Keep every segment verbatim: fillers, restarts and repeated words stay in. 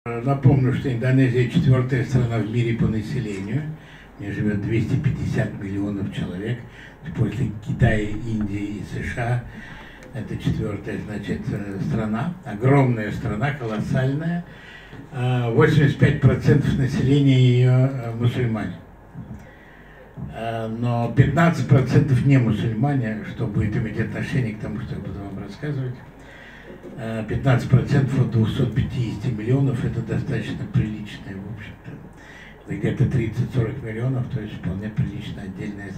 Напомню, что Индонезия четвертая страна в мире по населению. В ней живет двести пятьдесят миллионов человек. После Китая, Индии и США это четвертая, значит, страна. Огромная страна, колоссальная. восемьдесят пять процентов населения ее мусульмане. Но пятнадцать процентов не мусульмане, что будет иметь отношение к тому, что я буду вам рассказывать. пятнадцать процентов от двухсот пятидесяти миллионов это достаточно приличная, в общем-то. Это где-то тридцать-сорок миллионов, то есть вполне приличная отдельная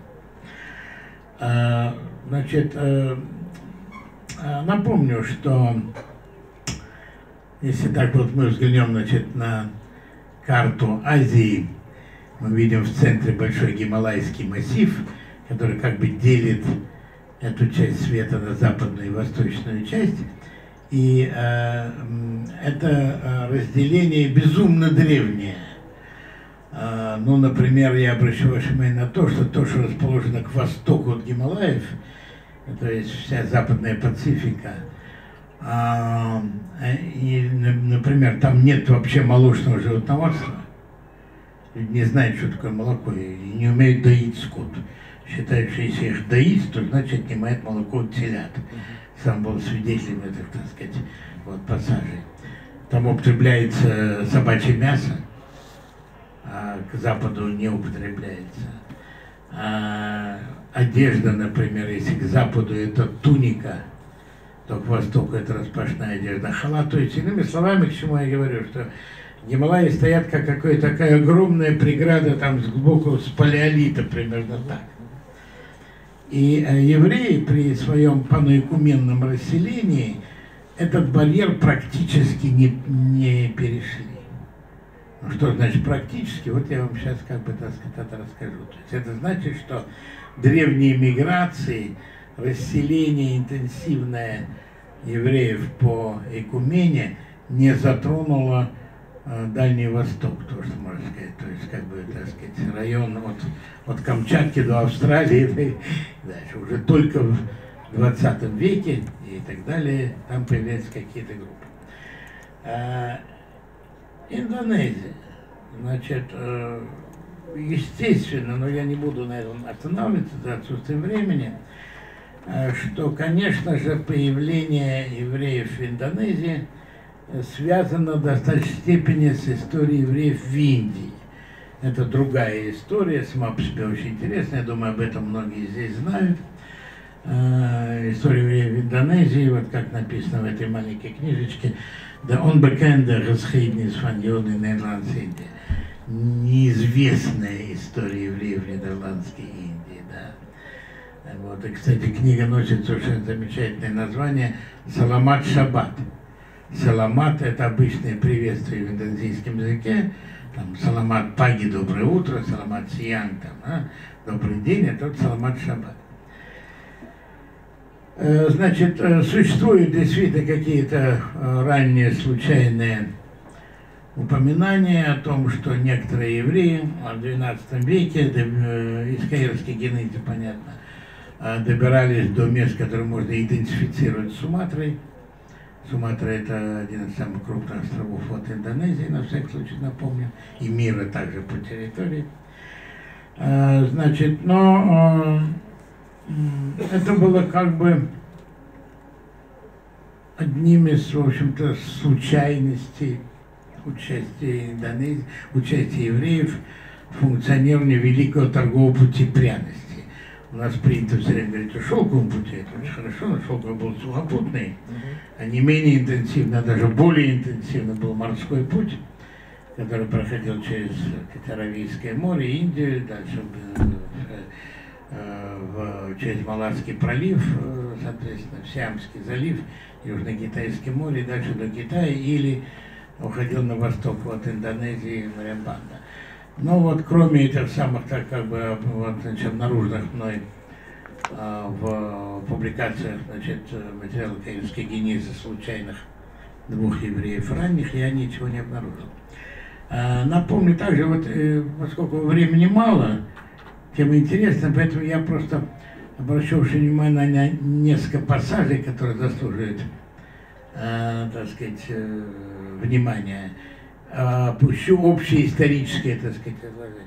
страна. Значит, напомню, что если так вот мы взглянем, значит, на карту Азии, мы видим в центре большой Гималайский массив, который как бы делит эту часть света на западную и восточную часть. И э, это разделение безумно древнее. Э, ну, например, я обращу ваше внимание на то, что то, что расположено к востоку от Гималаев, то есть вся западная Пацифика, э, и, например, там нет вообще молочного животноводства. Люди не знают, что такое молоко, и не умеют доить скот. Считают, что если их доить, то значит отнимает молоко от телят. Сам был свидетелем этих, так сказать, вот, пассажей. Там употребляется собачье мясо, а к Западу не употребляется. А одежда, например, если к Западу это туника, то к Востоку это распашная одежда, халат. То есть, иными словами, к чему я говорю, что Гималаи стоят как какая-то такая огромная преграда там с глубокого, с палеолита, примерно так. И евреи при своем паноэкуменном расселении этот барьер практически не, не перешли. Ну что значит практически? Вот я вам сейчас как бы, так сказать, это расскажу. То есть это значит, что древние миграции, расселение интенсивное евреев по экумене не затронуло Дальний Восток, то, что можно сказать, то есть, как бы, так сказать, район от, от Камчатки до Австралии, и дальше, уже только в двадцатом веке и так далее, там появляются какие-то группы. А, Индонезия, значит, естественно, но я не буду на этом останавливаться за отсутствием времени, что, конечно же, появление евреев в Индонезии связано в достаточной степени с историей евреев в Индии. Это другая история, сама по себе очень интересная, я думаю, об этом многие здесь знают. История евреев в Индонезии, вот как написано в этой маленькой книжечке, «De onbekende geschiedenis van Joden in Nederlands-Indië». Неизвестная история евреев в Нидерландской Индии, да. Вот, и, кстати, книга носит совершенно замечательное название «Саламат Шаббат». Саламат – это обычное приветствие в индонезийском языке. Там саламат паги – доброе утро, саламат сиянг – там, а, добрый день, а тот саламат шаббат. Значит, существуют действительно какие-то ранние случайные упоминания о том, что некоторые евреи в двенадцатом веке, из Каирской Генеты, понятно, добирались до мест, которые можно идентифицировать с Суматрой. Суматра – это один из самых крупных островов от Индонезии, на всякий случай напомню, и мира также по территории. Значит, но это было как бы одним из, в общем-то, случайностей участия Индонезии, участия евреев в функционировании великого торгового пути пряностей. У нас принято все время говорить о шелковом пути, это очень хорошо, но шелковый был сухопутный, а не менее интенсивно, а даже более интенсивно был морской путь, который проходил через Аравийское море, Индию, дальше в, через Малакский пролив, соответственно, в Сиамский залив, Южно-Китайское море, и дальше до Китая, или уходил на восток от Индонезии, Мариамбанда. Но вот кроме этих самых, так как бы, вот, значит, обнаруженных мной а, в публикациях, значит, материала Каирской Генезы случайных двух евреев ранних, я ничего не обнаружил. А, напомню также, вот, э, поскольку времени мало, тема интересна, поэтому я просто обращу ваше внимание на несколько пассажей, которые заслуживают э, так сказать, э, внимание, а опущу общее историческое, так сказать, изложение.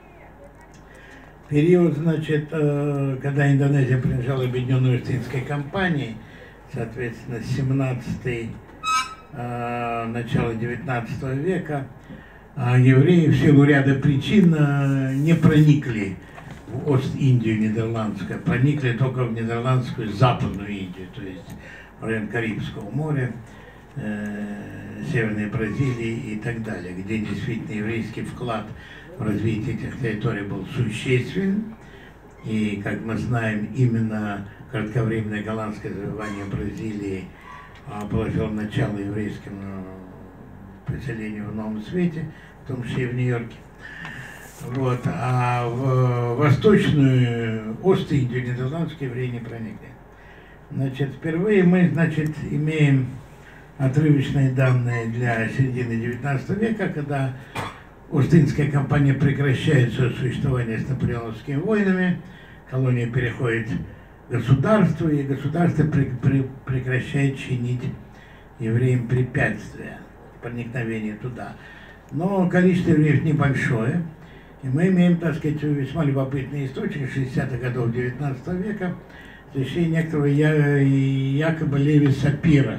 Период, значит, э, когда Индонезия принадлежала Объединенной Ост-Индской компании, соответственно, семнадцатый, э, начало девятнадцатого века, э, евреи в силу ряда причин э, не проникли в Ост-Индию нидерландскую, проникли только в нидерландскую Западную Индию, то есть в район Карибского моря, э, Северной Бразилии и так далее, где действительно еврейский вклад в развитие этих территорий был существен. И, как мы знаем, именно кратковременное голландское завоевание Бразилии а, положило начало еврейскому поселению в Новом Свете, в том числе и в Нью-Йорке. Вот. А в восточную Ост-Индию нидерландские евреи не проникли. Значит, впервые мы, значит, имеем отрывочные данные для середины девятнадцатого века, когда Ост-Индская компания прекращает свое существование с наполеоновскими войнами, колония переходит к государству, и государство при, при, прекращает чинить евреям препятствия проникновения туда. Но количество евреев небольшое, и мы имеем, так сказать, весьма любопытный источник шестидесятых годов девятнадцатого века, посвящение некоторого я, якобы Леви Сапира.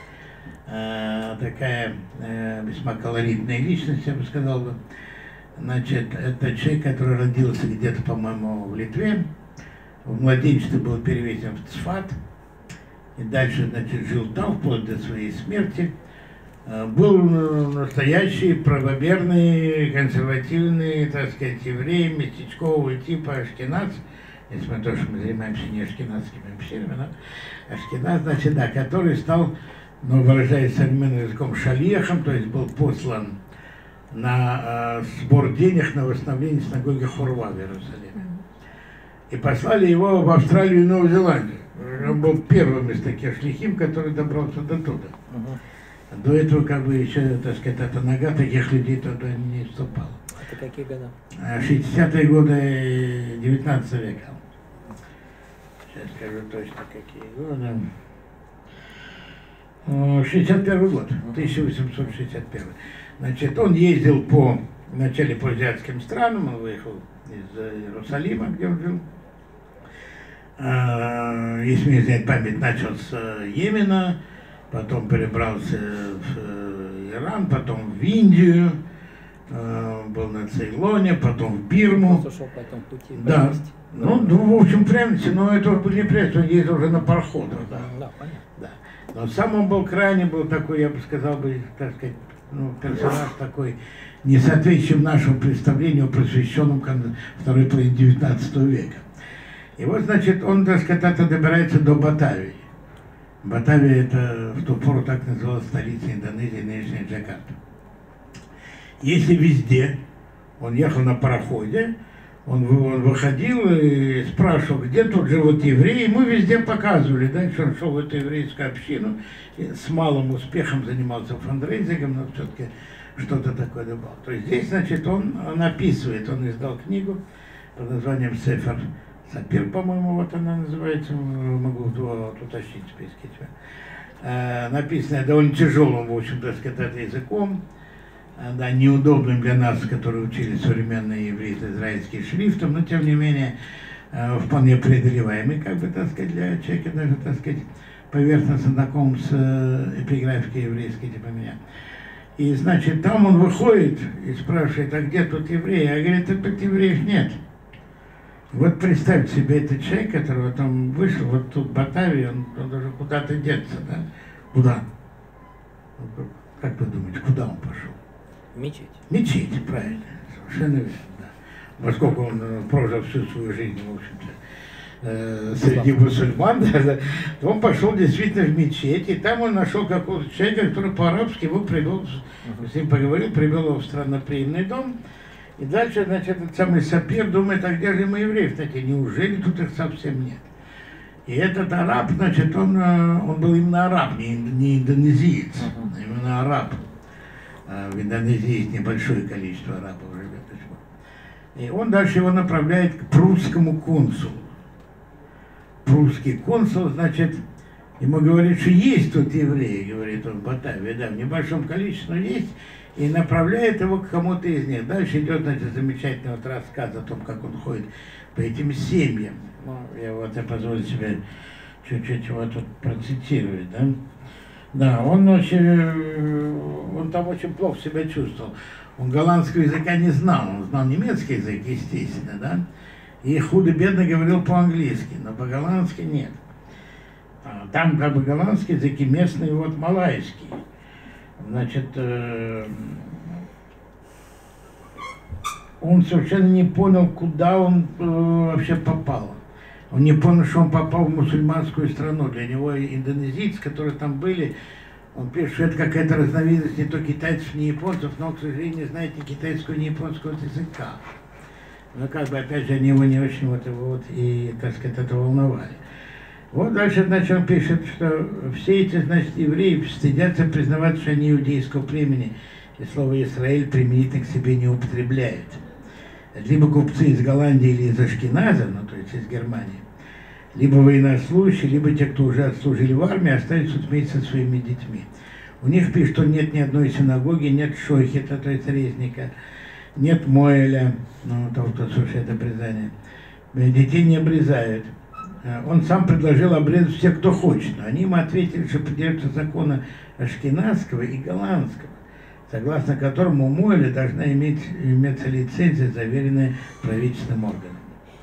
Такая э, весьма колоритная личность, я бы сказал бы. Значит, это человек, который родился где-то, по-моему, в Литве, в младенчестве был перевезен в Цфат, и дальше, значит, жил там вплоть до своей смерти. Э, был настоящий правоверный, консервативный, так сказать, еврей, местечкового типа ашкеназ, несмотря на то, что мы занимаемся не ашкеназскими общинами, но ашкеназ, значит, да, который стал, но выражаясь современным языком, шалиахом, то есть был послан на э, сбор денег на восстановление синагоги Хорва в Иерусалиме. И послали его в Австралию и Новую Зеландию. Он был первым из таких шлихим, который добрался до туда. Uh-huh. До этого, как бы, еще, так сказать, эта нога таких людей туда не вступала. Это какие годы? шестидесятые годы девятнадцатого века. Сейчас скажу точно, какие годы. шестьдесят первый год, тысяча восемьсот шестьдесят первый. Значит, он ездил по, вначале по азиатским странам, он выехал из Иерусалима, где он жил. Если мне изменяет память, начал с Йемена, потом перебрался в Иран, потом в Индию, был на Цейлоне, потом в Бирму. Шел по этому пути. Да. Ну, ну, в общем, пряности, но это были пряности, он ездил уже на пароходах. Да, да, понятно. Да. Но сам он был крайне, был такой, я бы сказал, бы, так сказать, ну, персонаж такой, не соответствующий нашему представлению о просвещенном второй половине девятнадцатого века. И вот, значит, он, так сказать, добирается до Батавии. Батавия, это в ту пору так называлась столица Индонезии, нынешняя Джакарта. Если везде он ехал на пароходе, Он, он выходил и спрашивал, где тут живут евреи. Мы везде показывали. Дальше он шел в эту еврейскую общину и с малым успехом занимался фандрейзингом, но все-таки что-то такое добавил. То есть здесь, значит, он, он описывает, он издал книгу под названием «Сефер Сапир», по-моему, вот она называется, могу вот, уточнить в списке. Э, написанная довольно тяжелым, в общем, так сказать, языком. Да, неудобным для нас, которые учили современные евреи израильским шрифтом, но тем не менее вполне преодолеваемый, как бы, так сказать, для человека, даже, так сказать, поверхностно знаком с эпиграфикой еврейской, типа меня. И, значит, там он выходит и спрашивает, а где тут евреи? А говорит, тут евреев нет. Вот представьте себе, этот человек, который там вышел, вот тут в Батавии, он, он даже куда-то деться, да? Куда? Как вы думаете, куда он пошел? Мечеть. Мечеть, правильно, совершенно верно, да. Поскольку он прожил всю свою жизнь, в общем-то, э, среди мусульман, да, то он пошел действительно в мечеть, и там он нашел какого-то человека, который по-арабски его привел, uh-huh. с ним поговорил, привел его в странноприимный дом, и дальше, значит, этот самый Сапир думает, а где же мы евреев такие, неужели тут их совсем нет? И этот араб, значит, он, он был именно араб, не, не индонезиец, uh-huh. именно араб. В Индонезии есть небольшое количество арабов живет. И он дальше его направляет к прусскому консулу. Прусский консул, значит, Ему говорит, что есть тут евреи, говорит он, в Батавии, да, в небольшом количестве, но есть, и направляет его к кому-то из них. Дальше идет, значит, замечательный вот рассказ о том, как он ходит по этим семьям. Ну, я вот я позволю себе чуть-чуть его тут процитировать, да. Да, он очень, он там очень плохо себя чувствовал. Он голландского языка не знал, он знал немецкий язык, естественно, да, и худо-бедно говорил по-английски, но по-голландски нет. Там как бы голландский язык и местный, вот малайский. Значит, э, он совершенно не понял, куда он э, вообще попал. Он не понял, что он попал в мусульманскую страну. Для него индонезийцы, которые там были, он пишет, что это какая-то разновидность не то китайцев, не японцев, но, к сожалению, не знает ни китайского, ни японского языка. Но как бы, опять же, они его не очень вот, его вот и, так сказать, это волновали. Вот дальше, значит, он пишет, что все эти, значит, евреи стыдятся признавать, что они иудейского племени, и слово «Израиль» применительно к себе не употребляют. Либо купцы из Голландии или из Ашкеназа, ну, то есть из Германии, либо военнослужащие, либо те, кто уже отслужили в армии, остались тут вместе со своими детьми. У них пишут, что нет ни одной синагоги, нет шойхета, то есть резника, нет моэля, ну, того, кто слушает обрезание. Детей не обрезают. Он сам предложил обрезать всех, кто хочет, но они ему ответили, что придерживаются закона ашкеназского и голландского, согласно которому у моэля должна иметь, иметься лицензия, заверенная правительственным органом.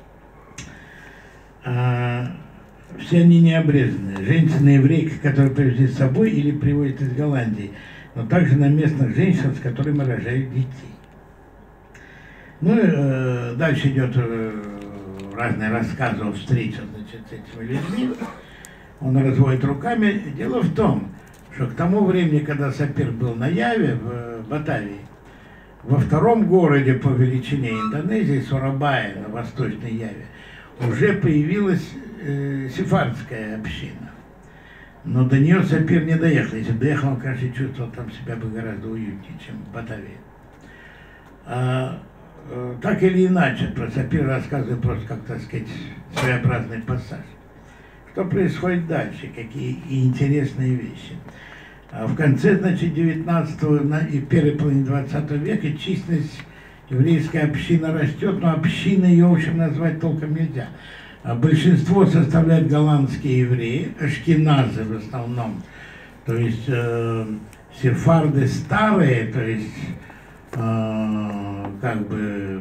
А, все они не обрезаны. Женщины-еврейки, которые привезли с собой или привозят из Голландии, но также на местных женщин, с которыми рожают детей. Ну и э, дальше идет э, разные рассказы о встрече, значит, с этими людьми. Он разводит руками. Дело в том, что к тому времени, когда Сапир был на Яве, в Батавии, во втором городе по величине Индонезии, Сурабая, на Восточной Яве, уже появилась э, сефардская община. Но до нее Сапир не доехал. Если бы доехал, он, конечно, чувствовал там себя бы гораздо уютнее, чем в Батавии. А, э, так или иначе, про Сапир рассказываю просто, как, так сказать, своеобразный пассаж. Что происходит дальше, какие интересные вещи. В конце, значит, девятнадцатого и первой половины двадцатого века численность еврейской общины растет, но общины ее, в общем, назвать толком нельзя. Большинство составляют голландские евреи, ашкеназы в основном, то есть э, сефарды старые, то есть э, как бы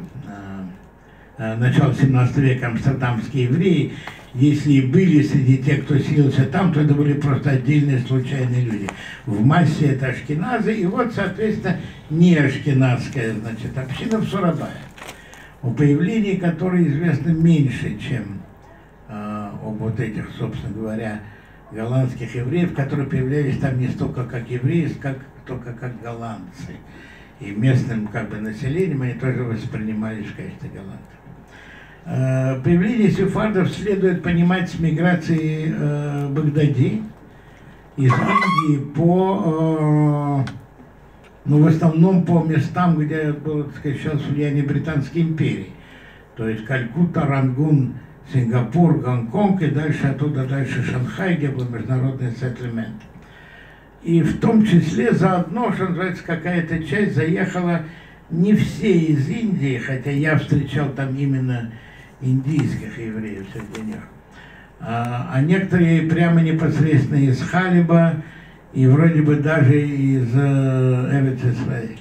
э, начало семнадцатого века амстердамские евреи. Если и были среди тех, кто селился там, то это были просто отдельные случайные люди. В массе это ашкеназы, и вот, соответственно, не ашкеназская, значит, община в Сурабае, о появлении которой известно меньше, чем э, об вот этих, собственно говоря, голландских евреев, которые появлялись там не столько как евреи, как только как голландцы. И местным как бы населением они тоже воспринимались в качестве голландцев. Появление сефардов следует понимать с миграцией э, Багдади из Индии по, э, ну, в основном по местам, где было, так сказать, сейчас влияние Британской империи. То есть Калькутта, Рангун, Сингапур, Гонконг и дальше оттуда дальше Шанхай, где был международный сеттельмент. И в том числе заодно, что называется, какая-то часть заехала, не все из Индии, хотя я встречал там именно индийских евреев среди них, а, а некоторые прямо непосредственно из Халиба и вроде бы даже из Эрец Исраэль.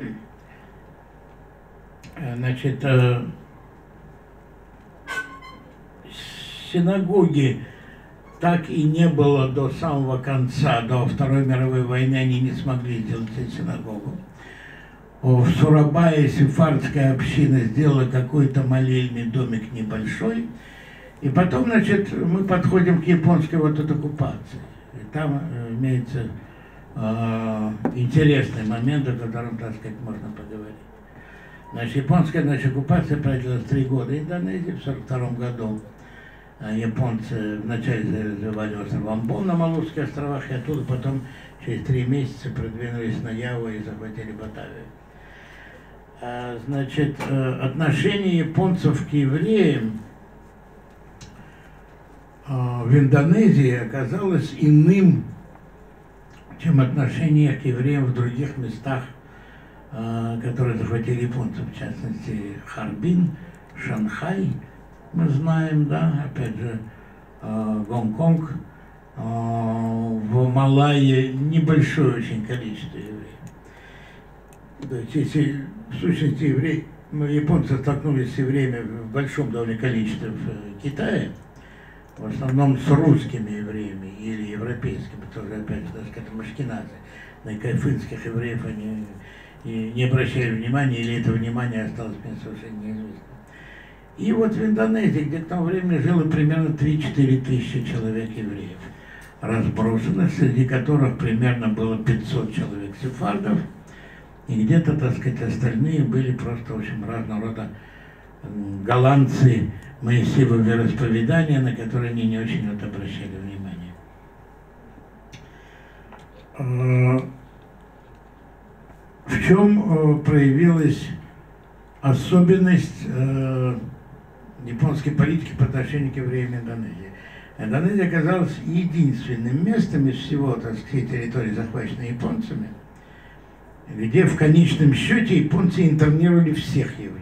Значит, э, синагоги так и не было до самого конца, до Второй мировой войны они не смогли сделать синагогу. В Сурабае сефардская община сделала какой-то молельный домик небольшой, и потом, значит, мы подходим к японской вот этой оккупации. И там э, имеется э, интересный момент, о котором, так сказать, можно поговорить. Значит, японская, значит, оккупация продлилась три года Индонезии. В сорок втором году э, японцы вначале завоевали остров Амбон на Малузских островах, и оттуда потом через три месяца продвинулись на Яву и захватили Батавию. Значит, отношение японцев к евреям в Индонезии оказалось иным, чем отношение к евреям в других местах, которые захватили японцы, в частности Харбин, Шанхай, мы знаем, да, опять же, Гонконг, в Малайе небольшое очень количество евреев. То есть, если в сущности евреи, японцы столкнулись с евреями в большом довольно количестве в Китае, в основном с русскими евреями или европейскими, тоже опять же, так сказать, ашкеназы. На кайфынских евреев они и не обращали внимания, или это внимание осталось мне совершенно неизвестно. И вот в Индонезии, где к тому времени жило примерно три-четыре тысячи человек евреев, разбросанных, среди которых примерно было пятьсот человек сефардов, и где-то, так сказать, остальные были просто, в общем, разного рода голландцы Моисеева вероисповедания, на которые они не очень вот обращали внимание. В чем проявилась особенность японской политики по отношению к евреям Индонезии? Индонезия оказалась единственным местом из всего, так сказать, территории, захваченной японцами, где в конечном счете японцы интернировали всех евреев.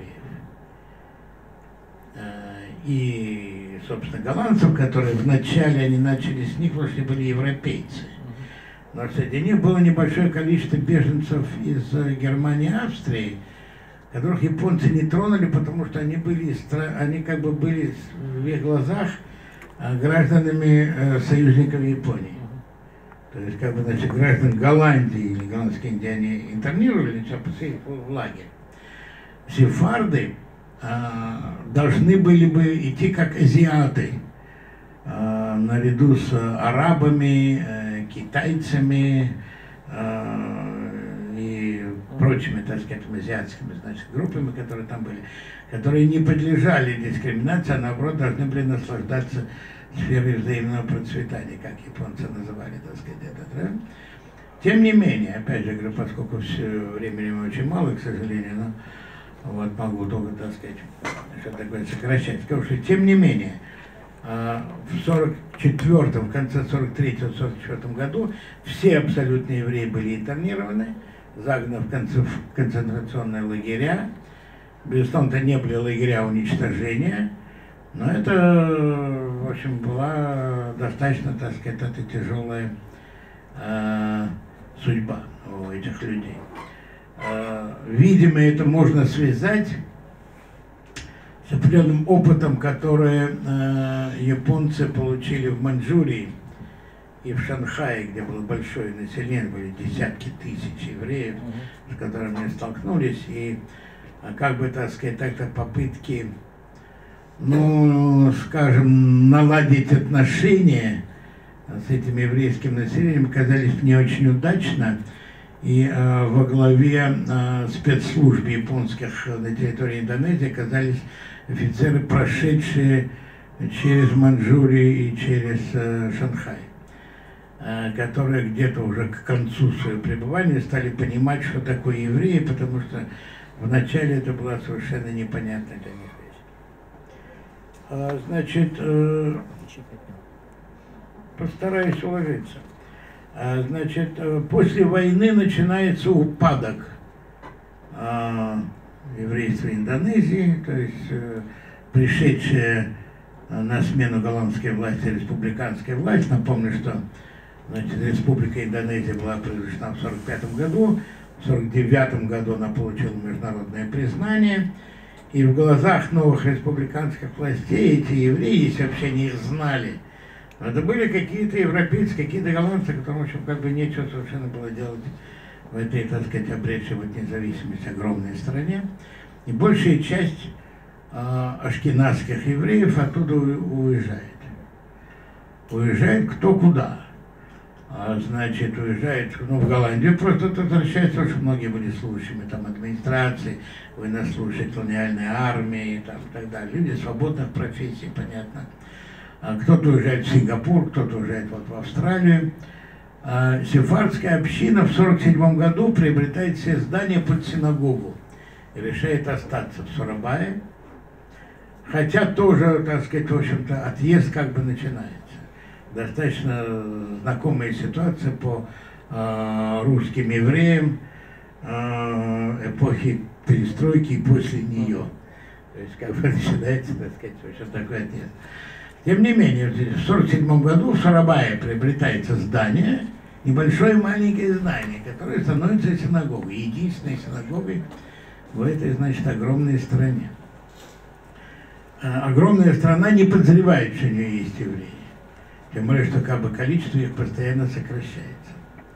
И, собственно, голландцев, которые вначале они начали с них, потому что были европейцы. Но среди них было небольшое количество беженцев из Германии и Австрии, которых японцы не тронули, потому что они были, они как бы были в их глазах гражданами союзников Японии. То есть, как бы, значит, граждан Голландии или голландские индиане интернировали, посадили в лагерь. Сефарды а, должны были бы идти как азиаты, а, наряду с арабами, а, китайцами а, и прочими, так сказать, азиатскими, значит, группами, которые там были, которые не подлежали дискриминации, а наоборот должны были наслаждаться сферой взаимного процветания, как японцы называли, так сказать, это, да? Тем не менее, опять же говорю, поскольку все времени очень мало, к сожалению, но вот могу только, так сказать, что такое сокращать. Скажу, что тем не менее, в сорок четвёртом, в конце сорок третьего сорок четвёртом году все абсолютно евреи были интернированы, загнаны в концентрационные лагеря. Безусловно, это не были лагеря уничтожения, но это, в общем, была достаточно, так сказать, это тяжелая э, судьба у этих людей. Э, видимо, это можно связать с определенным опытом, который э, японцы получили в Маньчжурии и в Шанхае, где было большое население, были десятки тысяч евреев, с которыми они столкнулись, и как бы, так сказать, так-то попытки, ну, скажем, наладить отношения с этим еврейским населением оказались не очень удачно, и э, во главе э, спецслужб японских на территории Индонезии оказались офицеры, прошедшие через Маньчжурию и через э, Шанхай, э, которые где-то уже к концу своего пребывания стали понимать, что такое евреи, потому что вначале это была совершенно непонятная для них вещь. А, значит, э, постараюсь уложиться. А, значит, э, после войны начинается упадок э, еврейства Индонезии, то есть э, пришедшая на смену голландской власти республиканская власть. Напомню, что, значит, республика Индонезия была провозглашена в сорок пятом году. В сорок девятом году она получила международное признание, и в глазах новых республиканских властей эти евреи, если вообще они их знали, это были какие-то европейцы, какие-то голландцы, которым, в общем, как бы нечего совершенно было делать в этой, так сказать, обретшей вот независимость огромной стране. И большая часть э, ашкеназских евреев оттуда уезжает. Уезжает кто куда. А, значит, уезжает, ну, в Голландию, просто тут возвращается, очень многие были служащими там администрации, военнослужащие колониальной армии и, там, и так далее. Люди свободных профессий, понятно. А, кто-то уезжает в Сингапур, кто-то уезжает вот в Австралию. А, сефардская община в сорок седьмом году приобретает себе здание под синагогу и решает остаться в Сурабае, хотя тоже, так сказать, в общем-то, отъезд как бы начинается. достаточно знакомая ситуация по э, русским евреям э, эпохи перестройки и после нее. То есть как бы начинается, так сказать, в общем, такой отец. Тем не менее, в сорок седьмом году в Сарабае приобретается здание, небольшое маленькое здание, которое становится синагогой, единственной синагогой в этой, значит, огромной стране. Огромная страна не подозревает, что у нее есть евреи. Тем более, что как бы количество их постоянно сокращается.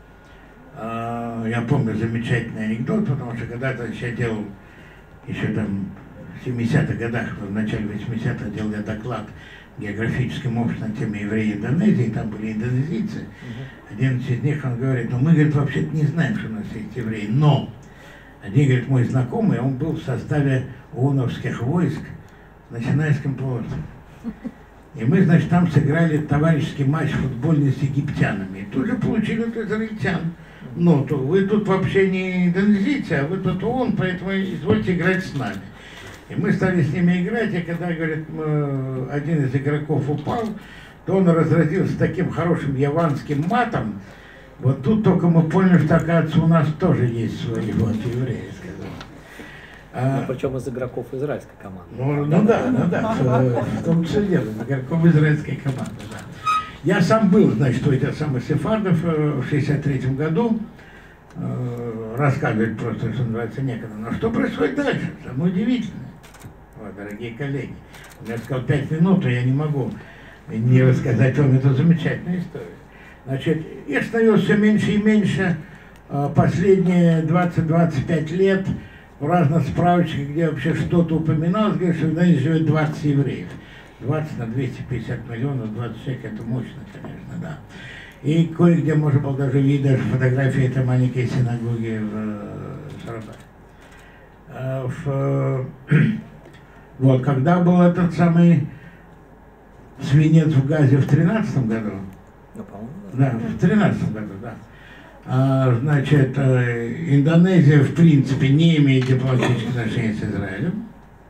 Я помню замечательный анекдот, потому что когда-то я делал еще там в семидесятых годах, в начале восьмидесятых делал я доклад в географическом обществе на теме евреи Индонезии, там были индонезийцы. Uh-huh. Один из них, он говорит, ну мы, говорит, вообще-то не знаем, что у нас есть евреи, но один, говорит, мой знакомый, он был в составе ООНовских войск на Синайском полуострове. И мы, значит, там сыграли товарищеский матч футбольный с египтянами. И тут же получили от израильтян. Ну, то вы тут вообще не индонезийцы, а вы тут ООН, поэтому извольте играть с нами. И мы стали с ними играть, и когда, говорит, один из игроков упал, то он разразился таким хорошим яванским матом. Вот тут только мы поняли, что, оказывается, у нас тоже есть свои вот евреи, сказал. А, ну, причем из игроков израильской команды. Ну, ну да, ну да, в том числе дело, игроков израильской команды, да. Я сам был, значит, у этих самых сефардов в шестьдесят третьем году, рассказывать просто, что называется, некогда. Но что происходит дальше? Самое удивительное. Вот, дорогие коллеги, я сказал пять минут, и я не могу не рассказать вам эту замечательную историю. Значит, их становится все меньше и меньше. Последние двадцать-двадцать пять лет в разных справочках, где вообще что-то упоминалось, говорят, что в Индонезии живет двадцать евреев. двадцать на двести пятьдесят миллионов, двадцать человек, это мощно, конечно, да. И кое-где можно было даже видеть даже фотографии этой маленькой синагоги в Сарабае. В, вот, когда был этот самый свинец в Газе в тринадцатом году, ну, по-моему, да, в тринадцатом году, да. А, значит, Индонезия, в принципе, не имеет дипломатических отношений с Израилем.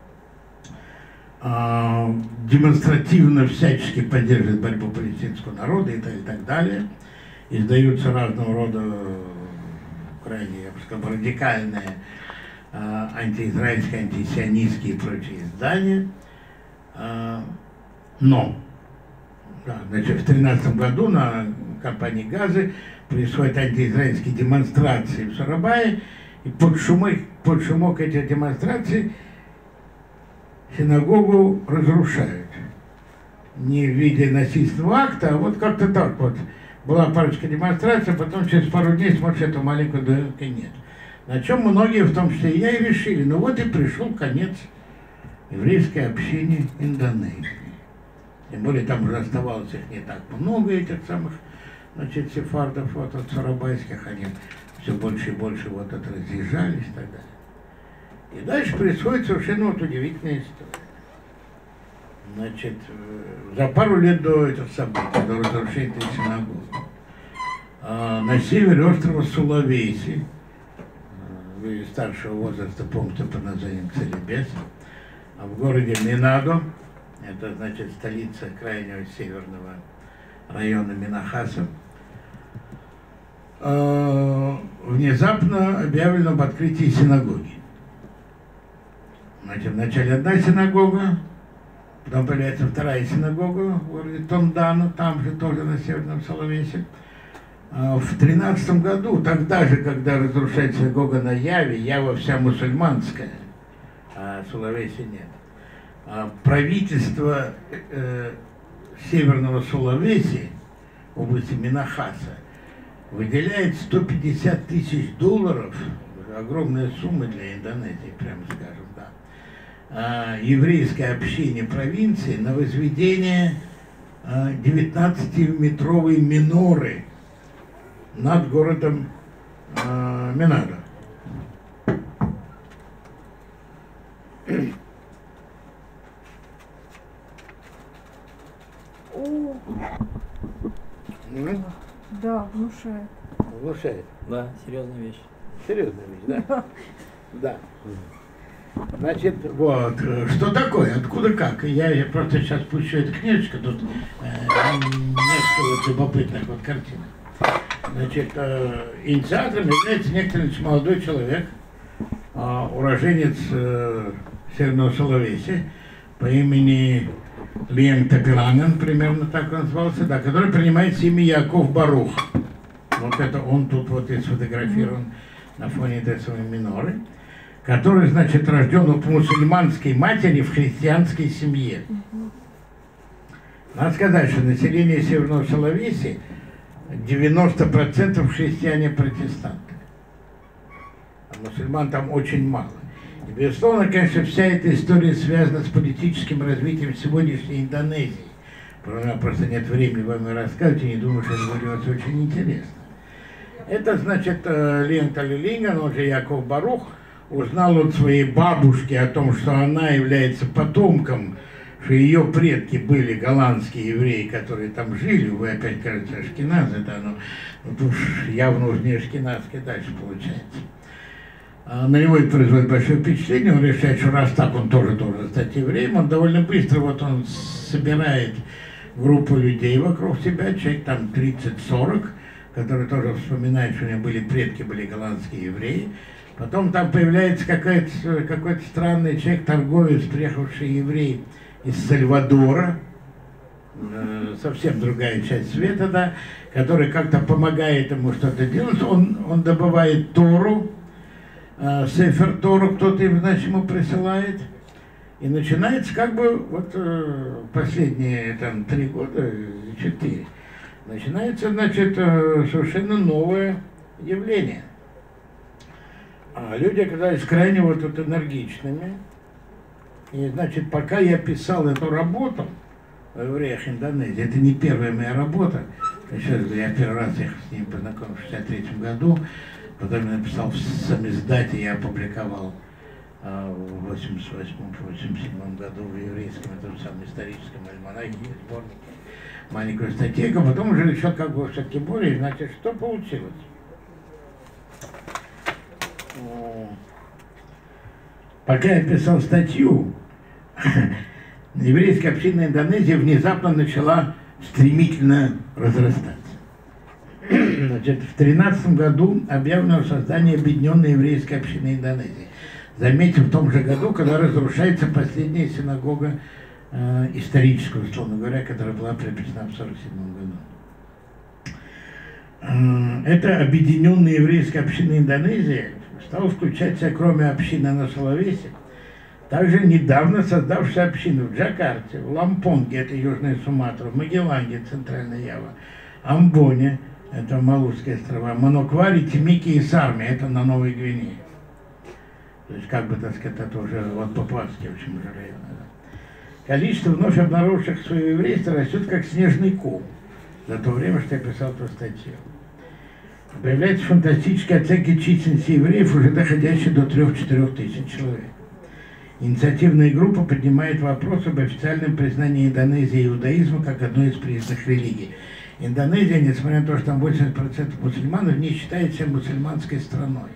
А, демонстративно всячески поддерживает борьбу палестинского народа и так, и так далее. Издаются разного рода крайне, я бы сказал, радикальные а, антиизраильские, антисионистские и прочие издания. А, но да, значит, в две тысячи тринадцатом году на компании «Газы» происходят антиизраильские демонстрации в Сарабае, и под шумок, под шумок этих демонстраций синагогу разрушают. Не в виде насильственного акта, а вот как-то так вот. Была парочка демонстраций, а потом через пару дней смотришь, эту маленькую дырку нет. На чем многие, в том числе и я, и решили, ну вот и пришел конец еврейской общине Индонезии. Тем более там уже оставалось их не так много, этих самых, значит, сефардов, вот от сарабайских, они все больше и больше вот от разъезжались и так далее. И дальше происходит совершенно вот удивительная история. Значит, за пару лет до этих событий, до разрушения этой синагоги, на севере острова Сулавеси, вы старшего возраста помните под названием Целебес, в городе Менадо, это значит столица крайнего северного района Минахаса, внезапно объявлено об открытии синагоги. Значит, вначале одна синагога, потом появляется вторая синагога в городе Тондано, там же тоже на северном Сулавеси. В тринадцатом году, тогда же, когда разрушается синагога на Яве, Ява вся мусульманская, а Сулавеси нет, правительство э, северного Сулавеси, области Минахаса, выделяет сто пятьдесят тысяч долларов, огромная сумма для Индонезии, прямо скажем, да, еврейской общине провинции на возведение девятнадцатиметровой миноры над городом Менадо. О, Ну, да, внушает. внушает. Да, серьезная вещь. Серьезная вещь, да? Да. Значит, вот, что такое, откуда как? Я, я просто сейчас пущу эту книжечку, тут э, несколько вот любопытных вот картинок. Значит, э, инициатором является некоторый молодой человек, э, уроженец э, Северного Сулавеси по имени Лиен Тапиланен, примерно так он назывался, да, который принимает имя Яков Барух. Вот это он тут вот и сфотографирован на фоне Децимы Миноры, который, значит, рожден от мусульманской матери в христианской семье. Надо сказать, что население Северного Сулавеси девяносто процентов христиане-протестанты. А мусульман там очень мало. И, безусловно, конечно, вся эта история связана с политическим развитием сегодняшней Индонезии. У меня просто нет времени вам рассказывать, и не думаю, что это будет вас очень интересно. Это, значит, Лиен Талилинген, он же Яков Барух, узнал от своей бабушки о том, что она является потомком, что ее предки были голландские евреи, которые там жили. Вы опять, кажется, ашкеназы, да, но вот уж явно уж не ашкеназские дальше получается. А на него это производит большое впечатление, он решает, что раз так, он тоже должен стать евреем. Он довольно быстро, вот он собирает группу людей вокруг себя, человек там тридцать-сорок, которые тоже вспоминают, что у него были предки, были голландские евреи. Потом там появляется какой-то какой-то странный человек, торговец, приехавший еврей из Сальвадора, э, совсем другая часть света, да, который как-то помогает ему что-то делать. Он, он добывает Тору, э, Сефер Тору кто-то, значит, ему присылает. И начинается как бы вот э, последние там три года, четыре, начинается, значит, э, совершенно новое явление. А люди оказались крайне вот, вот энергичными. И, значит, пока я писал эту работу о евреях Индонезии, это не первая моя работа. Еще раз, я первый раз их с ним познакомился в шестьдесят третьем году, потом я написал в самиздате, я опубликовал а, в восемьдесят восьмом — восемьдесят седьмом году в еврейском, этом самом историческом альманахе, сборнике, маленькую статейку, потом уже еще как бы все-таки более, значит, что получилось? Пока я писал статью, еврейская община Индонезии внезапно начала стремительно разрастаться. Значит, в две тысячи тринадцатом году объявлено создание Объединенной еврейской общины Индонезии. Заметьте, в том же году, когда разрушается последняя синагога э, историческая, условно говоря, которая была приобретена в сорок седьмом году. Э, это Объединенная еврейская община Индонезии стала включать в себя, кроме общины на Сулавеси, также недавно создавшая общины в Джакарте, в Лампонге, это Южная Суматра, в Магелланге, Центральная Ява, Амбоне, это Малузские острова, Манукваре, Тимике и Сарме, это на Новой Гвинее. То есть, как бы, так сказать, это уже вот Папуасский, в общем, уже район. Да. Количество вновь обнаруживших свое еврейство растет как снежный ком за то время, что я писал эту статью. Появляются фантастические оценки численности евреев, уже доходящие до трёх-четырёх тысяч человек. Инициативная группа поднимает вопрос об официальном признании Индонезии иудаизма как одной из признанных религий. Индонезия, несмотря на то, что там восемьдесят процентов мусульман, не считает себя мусульманской страной.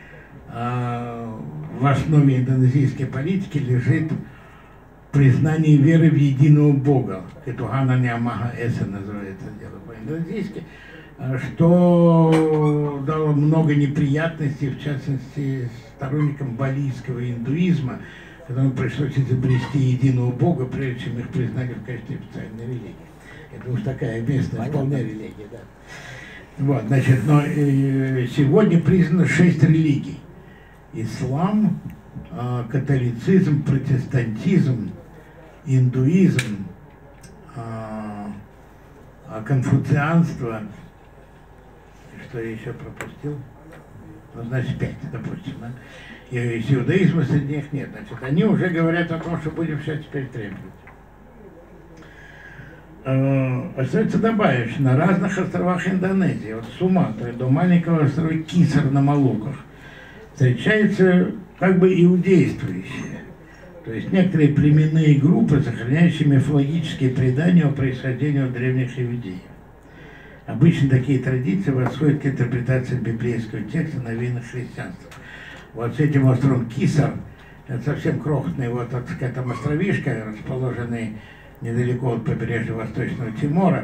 А в основе индонезийской политики лежит признание веры в единого Бога. Кетухана Ниамаха Эса называется дело по-индонезийски, что дало много неприятностей, в частности, сторонникам балийского индуизма, которым пришлось изобрести единого Бога, прежде чем их признали в качестве официальной религии. Это уж такая местная вполне религия, да. Вот, значит, но э, сегодня признано шесть религий. Ислам, э, католицизм, протестантизм, индуизм, э, конфуцианство. Что я еще пропустил? Ну, значит, пять, допустим, да? И иудаизма среди них нет. Значит, они уже говорят о том, что будем все теперь требовать. Э, остается добавить, что на разных островах Индонезии, от Суматры до маленького острова Кисар на Малуках, встречаются как бы иудействующие. То есть некоторые племенные группы, сохраняющие мифологические предания о происхождении от древних иудеев. Обычно такие традиции восходят к интерпретации библейского текста, навеянных христианством. Вот с этим островом Кисар это совсем крохотный вот, так сказать, там островишко, расположенный недалеко от побережья Восточного Тимора.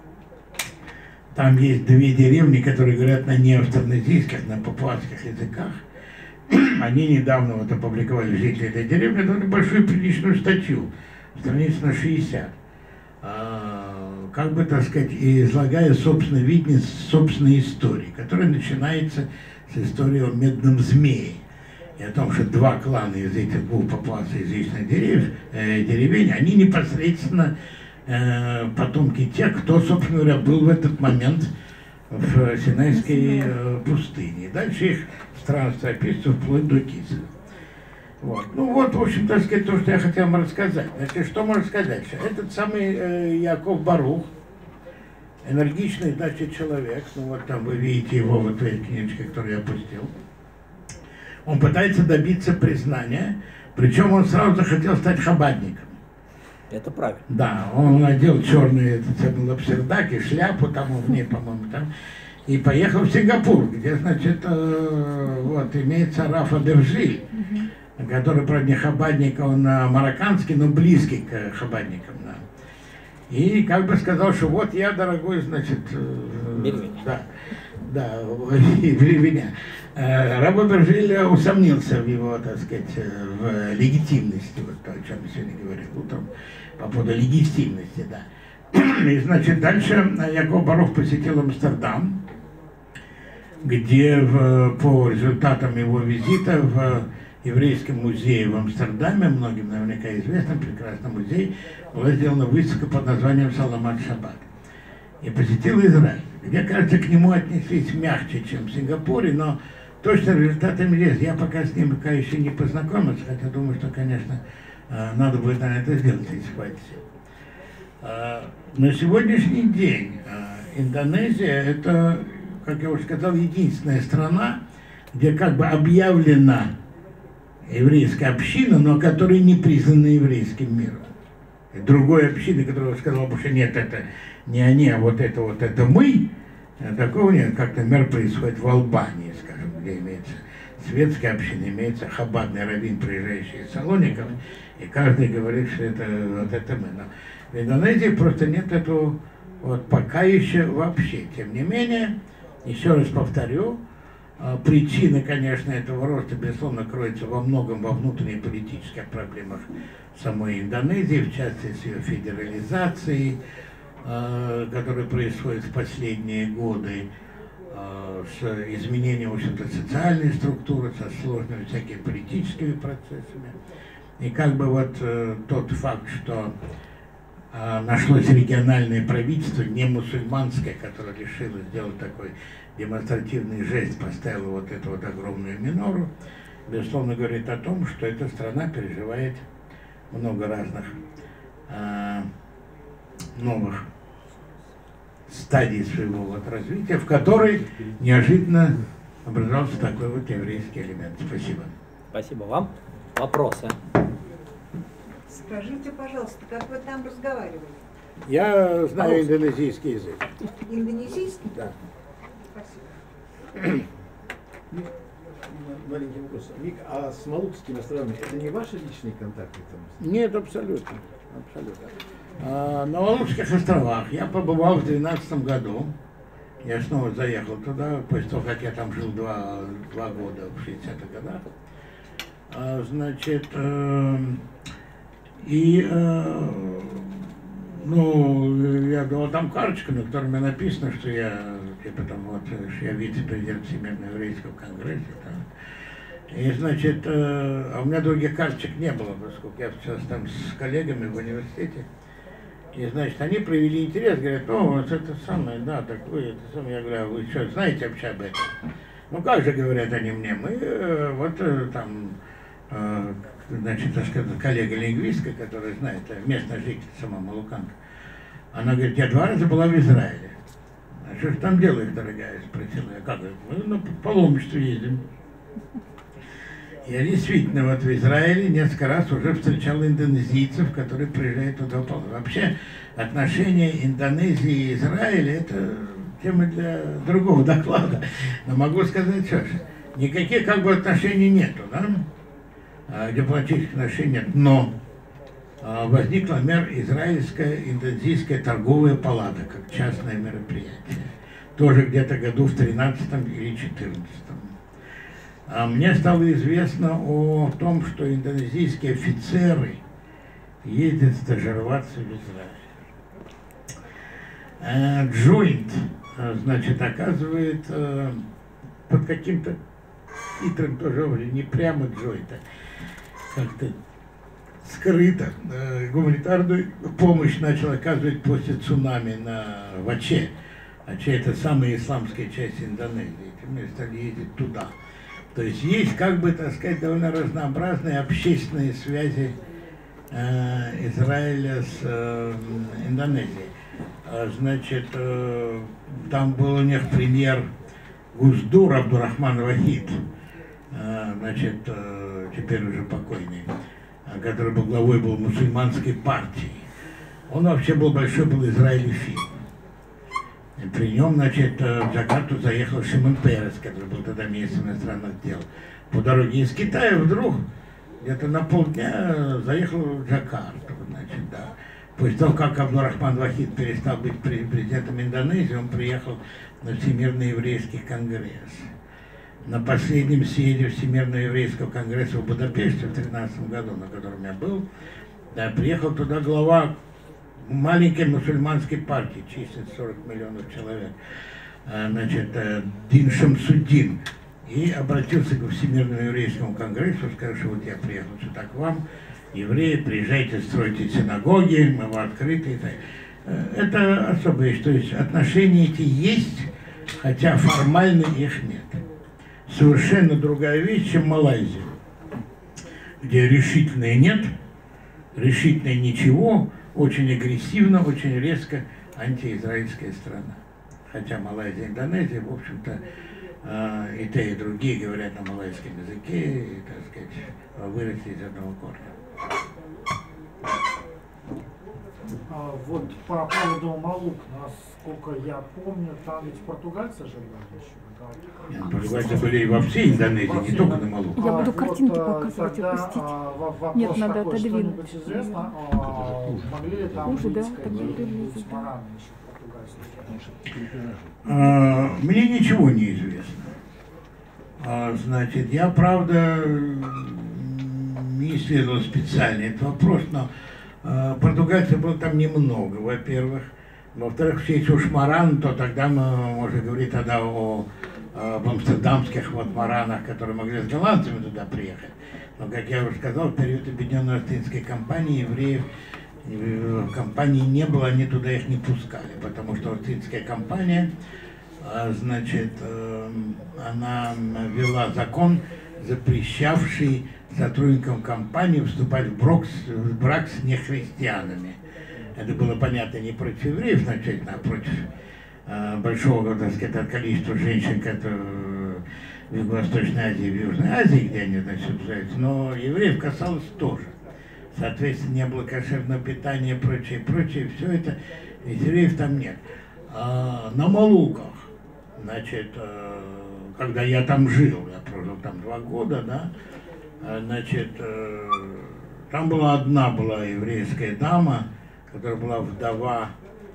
Там есть две деревни, которые говорят на неавтонезийских, на папуасских языках. Они недавно вот опубликовали, жители этой деревни, дали большую приличную статью, страниц на шестьдесят. А, как бы, так сказать, излагая собственное видение собственной истории, которая начинается с истории о медном змее. И о том, что два клана из этих двух папуасоязычных дерев, э, деревень, они непосредственно э, потомки тех, кто, собственно говоря, был в этот момент в Синайской э, пустыне. И дальше их странство описывается вплоть до Киса. Вот. Ну вот, в общем, так сказать, то, что я хотел вам рассказать. Значит, что можно сказать? Этот самый э, Яков Барух, энергичный, значит, человек, ну вот там вы видите его вот в этой книжке, которую я опустил. Он пытается добиться признания, причем он сразу захотел стать хабадником. Это правильно. Да, он надел черный этот самый лапсердак и шляпу там в ней, по-моему, там, и поехал в Сингапур, где, значит, э, вот, имеется Рафа Бержиль, угу. который, правда, не хабадник, он марокканский, но близкий к хабадникам, да. И как бы сказал, что вот я, дорогой, значит, э, да, да, меня. Раба Бержиль усомнился в его, так сказать, в легитимности, вот то, о чем я сегодня говорил утром, по поводу легитимности, да. И, значит, дальше Яков Барух посетил Амстердам, где в, по результатам его визита в еврейском музее в Амстердаме, многим наверняка известном, прекрасном музее, была сделана выставка под названием «Саламат Шаббат». И посетил Израиль, где, кажется, к нему отнеслись мягче, чем в Сингапуре, но точно результатами есть. Я пока с ним пока еще не познакомился, хотя думаю, что, конечно, надо будет, наверное, это сделать, если хватит сил. На сегодняшний день Индонезия – это, как я уже сказал, единственная страна, где как бы объявлена еврейская община, но которая не признана еврейским миром. И другой общины, которая сказала, что нет, это не они, а вот это вот это мы, такого нет. Как, например, происходит в Албании, скажем, где имеется светская община, имеется хаббадный раввин, приезжающий из Салоников, и каждый говорит, что это вот это мы. Но в Индонезии просто нет этого вот пока еще вообще. Тем не менее, еще раз повторю, причина, конечно, этого роста, безусловно, кроется во многом во внутренних политических проблемах самой Индонезии, в частности, с ее федерализацией, которая происходит в последние годы, с изменением, в общем-то, социальной структуры, со сложными всякими политическими процессами. И как бы вот тот факт, что нашлось региональное правительство, не мусульманское, которое решило сделать такой демонстративный жест, поставило вот эту вот огромную минору, безусловно, говорит о том, что эта страна переживает много разных а, новых стадий своего вот развития, в которой неожиданно образовался такой вот еврейский элемент. Спасибо. Спасибо вам. Вопросы? Скажите, пожалуйста, как вы там разговаривали? Я знаю индонезийский язык. Индонезийский? Да. Спасибо. Маленький вопрос. Вик, а с Малукскими островами это не ваши личные контакты там? Нет, абсолютно. абсолютно. А, на Малукских островах я побывал в две тысячи двенадцатом году. Я снова заехал туда, после того, как я там жил два, два года в шестидесятых годах. А, значит, э, и э, ну, я дал там карточку, на которой мне написано, что я, типа, там, вот, что я вице-президент Всемирного еврейского конгресса. Там. И, значит, э, а у меня других карточек не было, поскольку я сейчас там с коллегами в университете. И, значит, они проявили интерес, говорят, о, вот это самое, да, так вы, это самое. Я говорю, а вы что, знаете вообще об этом? Ну, как же, говорят они мне, мы э, вот э, там, э, значит, так сказать, коллега-лингвистка, которая знает, местная житель, сама Малуканка, она говорит, я два раза была в Израиле. А что же там делаешь, дорогая, спросила я, как? Мы на паломничество ездим. Я действительно вот в Израиле несколько раз уже встречал индонезийцев, которые приезжают туда. Вообще отношения Индонезии и Израиля – это тема для другого доклада. Но могу сказать, что никаких как бы отношений нету, да? э, дипломатических отношений нет, но э, возникла, например, Израильская Индонезийская торговая палата, как частное мероприятие, тоже где-то году в тринадцатом или четырнадцатом. А мне стало известно о том, что индонезийские офицеры ездят стажироваться в Израиль. Джойнт, значит, оказывает э, под каким-то хитрым тоже, не прямо джойнта, как-то скрыто э, гуманитарную помощь начал оказывать после цунами на в Аче. Аче — это самая исламская часть Индонезии. Мы стали ездить туда. То есть есть, как бы, так сказать, довольно разнообразные общественные связи э, Израиля с э, Индонезией. Значит, э, там был у них премьер Гусдур Абдурахман Вахид, э, значит, э, теперь уже покойный, который был главой был мусульманской партии. Он вообще был большой, был израилефил. И при нем, значит, в Джакарту заехал Шимон Перес, который был тогда министром иностранных дел. По дороге из Китая вдруг где-то на полдня заехал в Джакарту, значит, да. После того, как Абдурахман Вахид перестал быть президентом Индонезии, он приехал на Всемирный еврейский конгресс. На последнем съезде Всемирного еврейского конгресса в Будапеште в две тысячи тринадцатом году, на котором я был, да, приехал туда глава маленькой мусульманской партии, численность сорок миллионов человек, значит, Дин Шамсуддин, и обратился к Всемирному еврейскому конгрессу, сказал, что вот я приехал сюда к вам, евреи, приезжайте, стройте синагоги, мы вам открыты. И так. Это особая вещь, то есть отношения эти есть, хотя формально их нет. Совершенно другая вещь, чем Малайзия, где решительной нет, решительной ничего, очень агрессивно, очень резко антиизраильская страна. Хотя Малайзия и Индонезия, в общем-то, и те, и другие говорят на малайском языке, и, так сказать, выросли из одного корня. А вот по поводу Малук, насколько я помню, там ведь португальцы жили еще. Да? Нет, португальцы были и во всей Индонезии, во не всей, только на Малук. Я буду а, картинки вот, показывать, тогда, опустить. А, Нет, надо такой, отодвинуть. Что-нибудь известно, а, могли ли там Хуже, быть да, какие-нибудь да. мараны еще португальские? А, мне ничего не известно. А, значит, я, правда, не исследовал специально этот вопрос, но а, португальцев было там немного, во-первых. Во-вторых, все эти уж мараны, то тогда мы можем говорить тогда о, об амстердамских вот маранах, которые могли с голландцами туда приехать. Но, как я уже сказал, в период Объединенной Остинской компании евреев в компании не было, они туда их не пускали, потому что Остинская компания, значит, она ввела закон, запрещавший сотрудникам компании вступать в брак, в брак с нехристианами. Это было понятно не против евреев значительно, а против э, большого, так сказать, количества женщин, которые в Юго-Восточной Азии, в Южной Азии, где они, значит, живут. Но евреев касалось тоже. Соответственно, не было кошерного питания и прочее, прочее. Все это, ведь евреев там нет. А на Малуках, значит, э, когда я там жил, я прожил там два года, да, значит, э, там была одна была еврейская дама, которая была вдова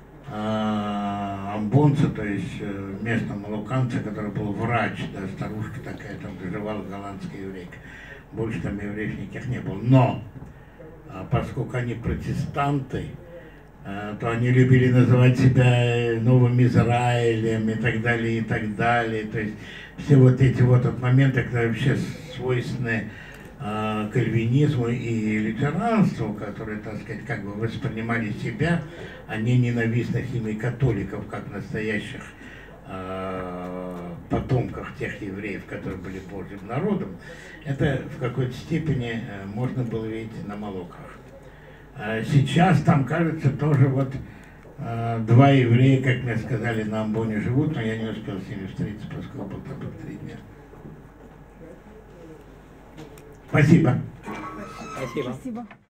э, амбонца, то есть э, местного малуканца, который был врач, да, старушка такая, там доживала голландская еврейка. Больше там евреев никаких не было. Но, э, поскольку они протестанты, э, то они любили называть себя Новым Израилем и так далее, и так далее. То есть все вот эти вот, вот моменты, которые вообще свойственны кальвинизму и лютеранству, которые, так сказать, как бы воспринимали себя, а не ненавистных ими католиков, как настоящих э, потомков тех евреев, которые были Божьим народом, это в какой-то степени э, можно было видеть на Малуках. А сейчас там, кажется, тоже вот э, два еврея, как мне сказали, на Амбоне живут, но я не успел с ними встретиться, поскольку был там три дня. Спасибо. Спасибо. Спасибо.